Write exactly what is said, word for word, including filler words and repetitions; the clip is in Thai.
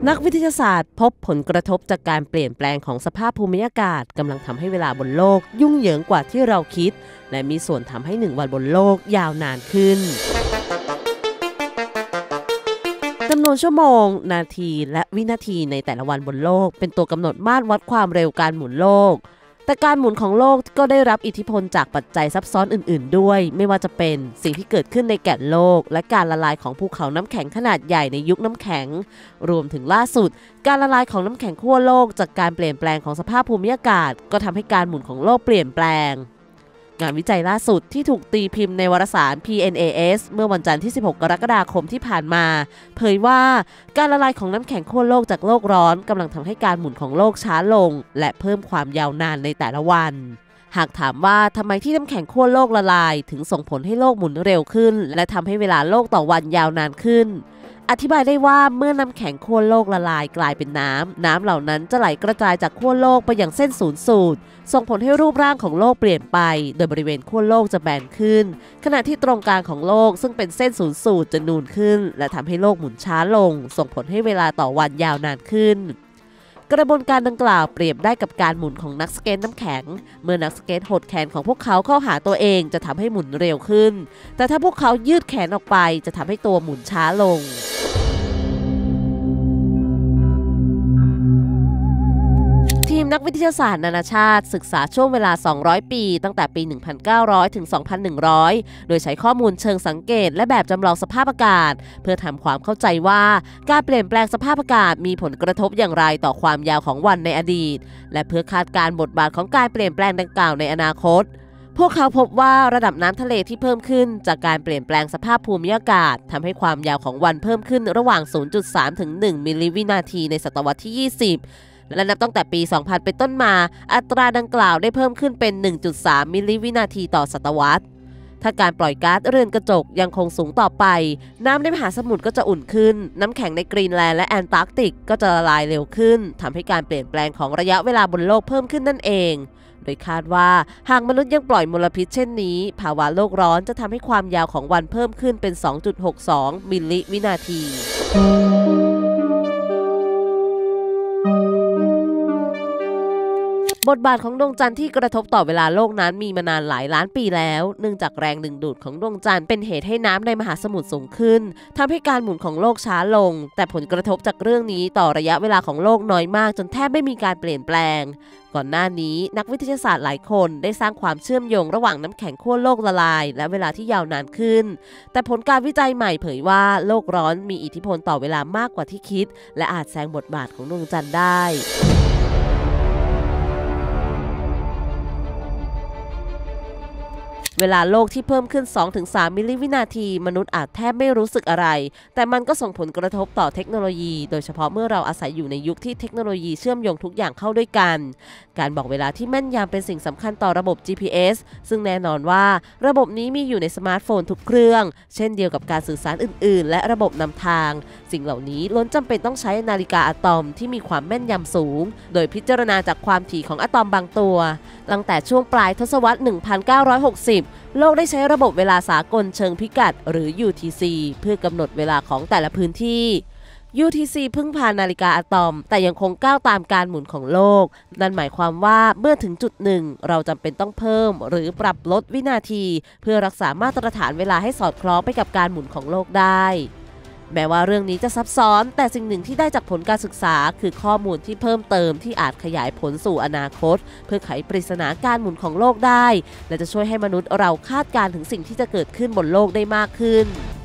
นักวิทยาศาสตร์พบผลกระทบจากการเปลี่ยนแปลงของสภาพภูมิอากาศกำลังทำให้เวลาบนโลกยุ่งเหยิงกว่าที่เราคิดและมีส่วนทำให้หนึ่งวันบนโลกยาวนานขึ้นจำนวนชั่วโมงนาทีและวินาทีในแต่ละวันบนโลกเป็นตัวกำหนดมาตรวัดความเร็วการหมุนโลกแต่การหมุนของโลกก็ได้รับอิทธิพลจากปัจจัยซับซ้อนอื่นๆด้วยไม่ว่าจะเป็นสิ่งที่เกิดขึ้นในแก่นโลกและการละลายของภูเขาน้ำแข็งขนาดใหญ่ในยุคน้ำแข็งรวมถึงล่าสุดการละลายของน้ำแข็งขั้วโลกจากการเปลี่ยนแปลงของสภาพภูมิอากาศก็ทำให้การหมุนของโลกเปลี่ยนแปลงงานวิจัยล่าสุดที่ถูกตีพิมพ์ในวารสาร พี เอ็น เอ เอส เมื่อวันจันทร์ที่ สิบหก กรกฎาคมที่ผ่านมาเผยว่าการละลายของน้ำแข็งขั้วโลกจากโลกร้อนกำลังทำให้การหมุนของโลกช้าลงและเพิ่มความยาวนานในแต่ละวันหากถามว่าทำไมที่น้ำแข็งขั้วโลกละลายถึงส่งผลให้โลกหมุนเร็วขึ้นและทำให้เวลาโลกต่อวันยาวนานขึ้นอธิบายได้ว่าเมื่อน้ำแข็งขั้วโลกละลายกลายเป็นน้ำน้ำเหล่านั้นจะไหลกระจายจากขั้วโลกไปอย่างเส้นศูนย์สูตรส่งผลให้รูปร่างของโลกเปลี่ยนไปโดยบริเวณขั้วโลกจะแบนขึ้นขณะที่ตรงกลางของโลกซึ่งเป็นเส้นศูนย์สูตรจะนูนขึ้นและทำให้โลกหมุนช้าลงส่งผลให้เวลาต่อวันยาวนานขึ้นกระบวนการดังกล่าวเปรียบได้กับการหมุนของนักสเก็ตน้ำแข็งเมื่อนักสเก็ตหดแขนของพวกเขาเข้าหาตัวเองจะทำให้หมุนเร็วขึ้นแต่ถ้าพวกเขายืดแขนออกไปจะทำให้ตัวหมุนช้าลงทีมนักวิทยาศาสตร์นานาชาติศึกษาช่วงเวลาสองร้อยปีตั้งแต่ปี หนึ่งพันเก้าร้อย ถึง สองพันหนึ่งร้อย โดยใช้ข้อมูลเชิงสังเกตและแบบจำลองสภาพอากาศเพื่อทำความเข้าใจว่าการเปลี่ยนแปลงสภาพอากาศมีผลกระทบอย่างไรต่อความยาวของวันในอดีตและเพื่อคาดการณ์บทบาทของการเปลี่ยนแปลงดังกล่าวในอนาคตพวกเขาพบว่าระดับน้ำทะเลที่เพิ่มขึ้นจากการเปลี่ยนแปลงสภาพภูมิอากาศทำให้ความยาวของวันเพิ่มขึ้นระหว่าง ศูนย์จุดสาม ถึง หนึ่ง มิลลิวินาทีในศตวรรษที่ ยี่สิบและนับตั้งแต่ปี สองพัน เป็นต้นมาอัตราดังกล่าวได้เพิ่มขึ้นเป็น หนึ่งจุดสาม มิลลิวินาทีต่อศตวรรษถ้าการปล่อยก๊าซเรือนกระจกยังคงสูงต่อไปน้ำในมหาสมุทรก็จะอุ่นขึ้นน้ำแข็งในกรีนแลนด์และแอนตาร์กติกก็จะละลายเร็วขึ้นทำให้การเปลี่ยนแปลงของระยะเวลาบนโลกเพิ่มขึ้นนั่นเองโดยคาดว่าหากมนุษย์ยังปล่อยมลพิษเช่นนี้ภาวะโลกร้อนจะทำให้ความยาวของวันเพิ่มขึ้นเป็น สองจุดหกสอง มิลลิวินาทีบทบาทของดวงจันทร์ที่กระทบต่อเวลาโลกนั้นมีมานานหลายล้านปีแล้วเนื่องจากแรงดึงดูดของดวงจันทร์เป็นเหตุให้น้ำในมหาสมุทรสูงขึ้นทำให้การหมุนของโลกช้าลงแต่ผลกระทบจากเรื่องนี้ต่อระยะเวลาของโลกน้อยมากจนแทบไม่มีการเปลี่ยนแปลงก่อนหน้านี้นักวิทยาศาสตร์หลายคนได้สร้างความเชื่อมโยงระหว่างน้ำแข็งขั้วโลกละลายและเวลาที่ยาวนานขึ้นแต่ผลการวิจัยใหม่เผยว่าโลกร้อนมีอิทธิพลต่อเวลามากกว่าที่คิดและอาจแซงบทบาทของดวงจันทร์ได้เวลาโลกที่เพิ่มขึ้น สองถึงสาม มิลลิวินาทีมนุษย์อาจแทบไม่รู้สึกอะไรแต่มันก็ส่งผลกระทบต่อเทคโนโลยีโดยเฉพาะเมื่อเราอาศัยอยู่ในยุคที่เทคโนโลยีเชื่อมโยงทุกอย่างเข้าด้วยกันการบอกเวลาที่แม่นยำเป็นสิ่งสำคัญต่อระบบ จี พี เอส ซึ่งแน่นอนว่าระบบนี้มีอยู่ในสมาร์ทโฟนทุกเครื่องเช่นเดียวกับการสื่อสารอื่นๆและระบบนำทางสิ่งเหล่านี้ล้วนจำเป็นต้องใช้นาฬิกาอะตอมที่มีความแม่นยำสูงโดยพิจารณาจากความถี่ของอะตอมบางตัวตั้งแต่ช่วงปลายทศวรรษ หนึ่งพันเก้าร้อยหกสิบ โลกได้ใช้ระบบเวลาสากลเชิงพิกัดหรือ ยู ที ซี เพื่อกำหนดเวลาของแต่ละพื้นที่ ยู ที ซี พึ่งพานาฬิกาอะตอมแต่ยังคงก้าวตามการหมุนของโลกนั่นหมายความว่าเมื่อถึงจุดหนึ่งเราจำเป็นต้องเพิ่มหรือปรับลดวินาทีเพื่อรักษามาตรฐานเวลาให้สอดคล้องไปกับการหมุนของโลกได้แม้ว่าเรื่องนี้จะซับซ้อนแต่สิ่งหนึ่งที่ได้จากผลการศึกษาคือข้อมูลที่เพิ่มเติมที่อาจขยายผลสู่อนาคตเพื่อไขปริศนาการหมุนของโลกได้และจะช่วยให้มนุษย์เราคาดการณ์ถึงสิ่งที่จะเกิดขึ้นบนโลกได้มากขึ้น